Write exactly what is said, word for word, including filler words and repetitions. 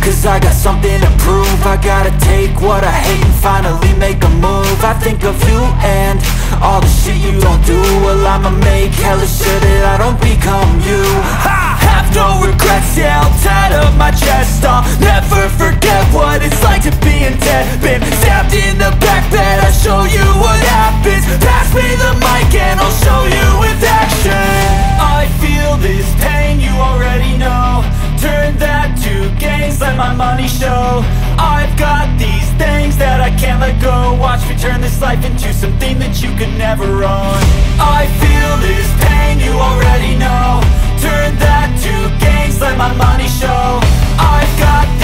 cause I got something to prove. I gotta take what I hate and finally make a move. I think of you and all the shit you don't do. Well, I'ma make hella sure that I don't become you. I have no regrets, yeah, I'll tat up my chest. I'll never forget what it's like to be in debt. Been stabbed in the back bed, I'll show you what happens. Pass me the mic and I'll show you with action. I feel this pain, you already know. Turn that to gains, let my money show. I've got these things that I can't let go. Watch me turn this life into something that you could never own. I feel this pain, you already know. Turn that to gains, let my money show. I've got